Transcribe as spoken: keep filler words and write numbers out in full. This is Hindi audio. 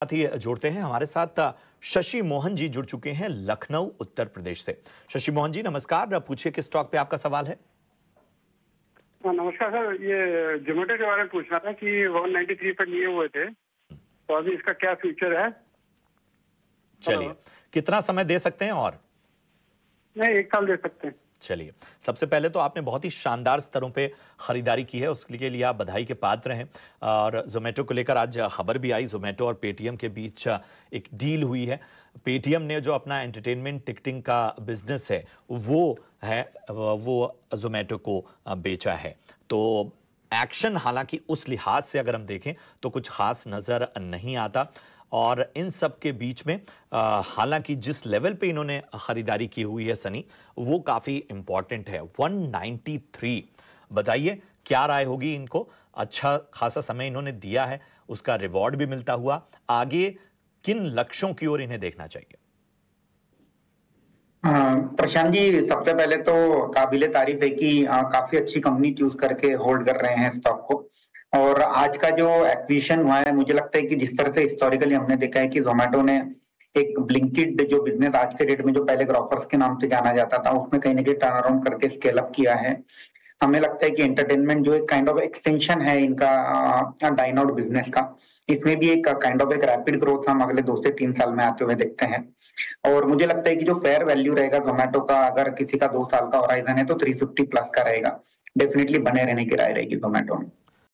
साथ ही जोड़ते हैं, हमारे साथ शशि मोहन जी जुड़ चुके हैं लखनऊ उत्तर प्रदेश से। शशि मोहन जी नमस्कार, पूछिए किस स्टॉक पे आपका सवाल है। नमस्कार सर, ये जोमेटो के बारे में पूछना था कि एक सौ तिरानवे पर लिए हुए थे, तो अभी इसका क्या फ्यूचर है। चलिए, कितना समय दे सकते हैं? और नहीं, एक साल दे सकते हैं। चलिए, सबसे पहले तो आपने बहुत ही शानदार स्तरों पे खरीदारी की है, उसके लिए आप बधाई के पात्र हैं। और जोमेटो को लेकर आज खबर भी आई, जोमेटो और पेटीएम के बीच एक डील हुई है। पेटीएम ने जो अपना एंटरटेनमेंट टिकटिंग का बिजनेस है वो है वो जोमेटो को बेचा है। तो एक्शन हालांकि उस लिहाज से अगर हम देखें तो कुछ खास नजर नहीं आता। और इन सब के बीच में हालांकि जिस लेवल पे इन्होंने खरीदारी की हुई है सनी, वो काफी इंपॉर्टेंट है। एक सौ तिरानवे, बताइए क्या राय होगी इनको? अच्छा खासा समय इन्होंने दिया है, उसका रिवॉर्ड भी मिलता हुआ, आगे किन लक्ष्यों की ओर इन्हें देखना चाहिए? प्रशांत जी, सबसे पहले तो काबिले तारीफ है कि आ, काफी अच्छी कंपनी चूज करके होल्ड कर रहे हैं स्टॉक को। और आज का जो एक्विजिशन हुआ है, मुझे लगता है कि जिस तरह से हिस्टोरिकली हमने देखा है कि जोमेटो ने एक ब्लिंकिट जो बिजनेस आज के डेट में जो पहले ग्रोफर्स के नाम से जाना जाता था, उसमें कहीं ना कहीं टर्न अराउंड करके स्केल अप किया है। हमें लगता है कि एंटरटेनमेंट जो एक काइंड ऑफ एक्सटेंशन है इनका डाइन आउट बिजनेस का, इसमें भी एक काइंड ऑफ एक रैपिड ग्रोथ हम अगले दो से तीन साल में आते हुए देखते हैं। और मुझे लगता है कि जो फेयर वैल्यू रहेगा जोमेटो का, अगर किसी का दो साल का होराइजन है तो तीन सौ पचास प्लस का रहेगा। डेफिनेटली बने रहने की राय रहेगी जोमेटो में।